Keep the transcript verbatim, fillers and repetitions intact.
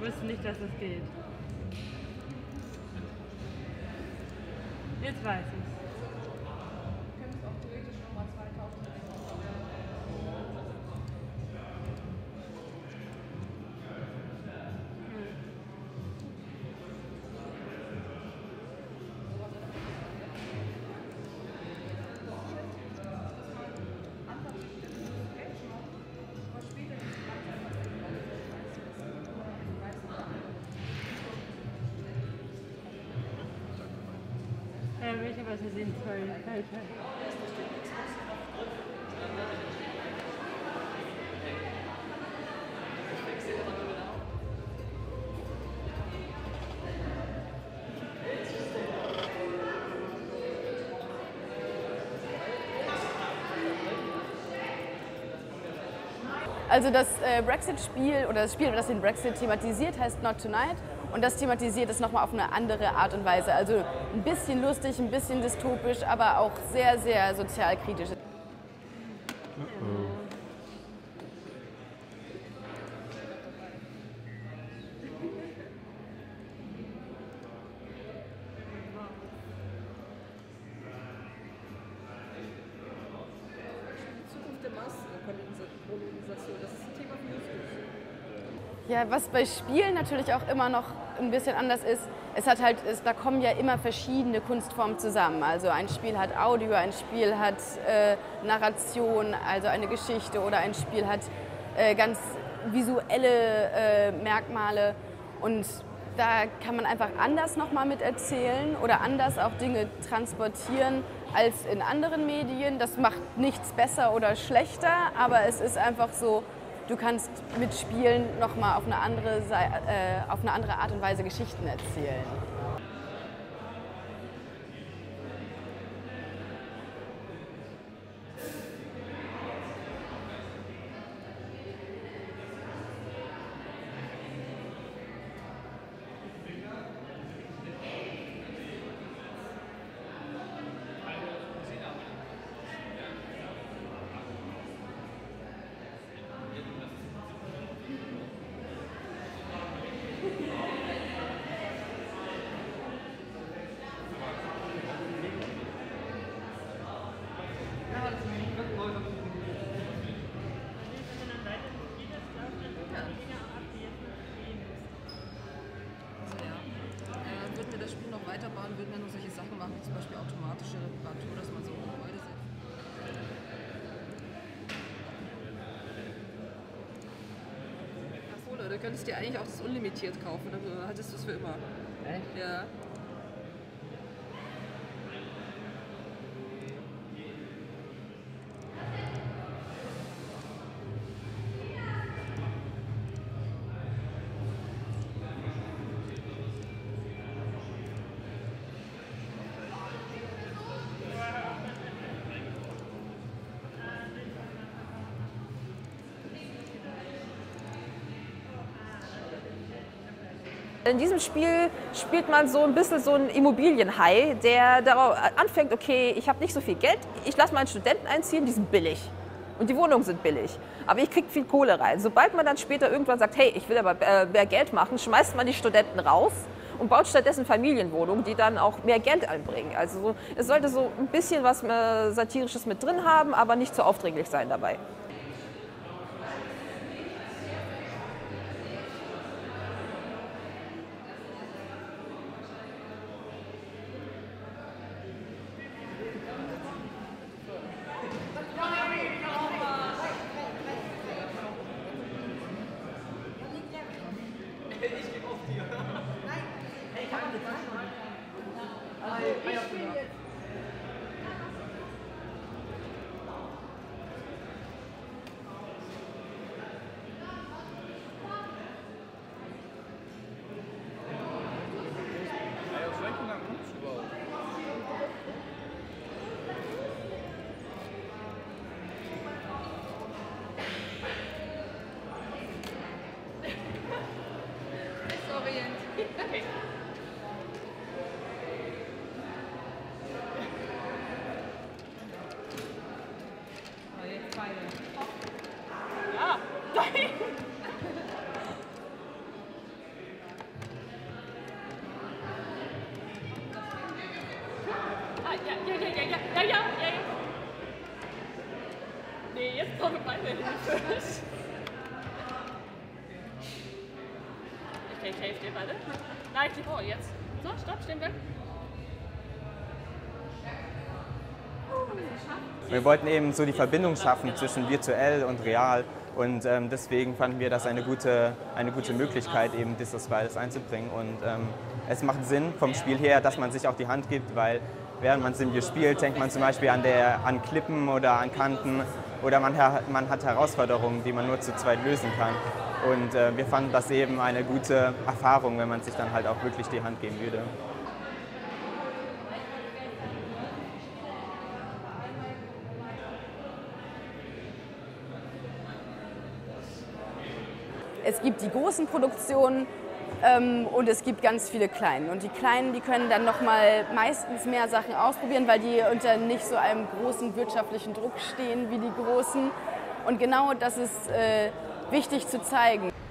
wusste nicht, dass das geht. Jetzt weiß ich. Ja, welcherweise sind zwei Falsche. Also das äh, Brexit-Spiel oder das Spiel, das den Brexit thematisiert, heißt Not Tonight. Und das thematisiert es nochmal auf eine andere Art und Weise. Also ein bisschen lustig, ein bisschen dystopisch, aber auch sehr, sehr sozialkritisch. Ja, was bei Spielen natürlich auch immer noch ein bisschen anders ist, es hat halt, es, da kommen ja immer verschiedene Kunstformen zusammen. Also ein Spiel hat Audio, ein Spiel hat äh, Narration, also eine Geschichte, oder ein Spiel hat äh, ganz visuelle äh, Merkmale, und da kann man einfach anders nochmal mit erzählen oder anders auch Dinge transportieren als in anderen Medien. Das macht nichts besser oder schlechter, aber es ist einfach so, du kannst mit Spielen nochmal auf eine andere, äh, auf eine andere Art und Weise Geschichten erzählen. Weiterbauen würden wir nur solche Sachen machen, wie zum Beispiel automatische Reparatur, dass man so ein Gebäude setzt. Achso, du könntest dir eigentlich auch das unlimitiert kaufen, dann hattest du es für immer. Echt? Ja. In diesem Spiel spielt man so ein bisschen so einen Immobilienhai, der darauf anfängt, okay, ich habe nicht so viel Geld, ich lasse meinen Studenten einziehen, die sind billig. Und die Wohnungen sind billig. Aber ich kriege viel Kohle rein. Sobald man dann später irgendwann sagt, hey, ich will aber mehr Geld machen, schmeißt man die Studenten raus und baut stattdessen Familienwohnungen, die dann auch mehr Geld einbringen. Also es sollte so ein bisschen was Satirisches mit drin haben, aber nicht zu aufdringlich sein dabei. vor mit meiner Hilfe. Okay, ich helfe dir, warte. Nein, ich vor, jetzt. So, stopp, stehen wir. Wir wollten eben so die Verbindung schaffen zwischen virtuell und real und ähm, deswegen fanden wir das eine gute, eine gute Möglichkeit, eben das beides einzubringen. Und ähm, es macht Sinn vom Spiel her, dass man sich auch die Hand gibt, weil während man Simbiu spielt, denkt man zum Beispiel an, der, an Klippen oder an Kanten oder man, man hat Herausforderungen, die man nur zu zweit lösen kann. Und äh, wir fanden das eben eine gute Erfahrung, wenn man sich dann halt auch wirklich die Hand geben würde. Es gibt die großen Produktionen ähm, und es gibt ganz viele kleine. Und die kleinen, die können dann noch mal meistens mehr Sachen ausprobieren, weil die unter nicht so einem großen wirtschaftlichen Druck stehen wie die großen. Und genau das ist äh, wichtig zu zeigen.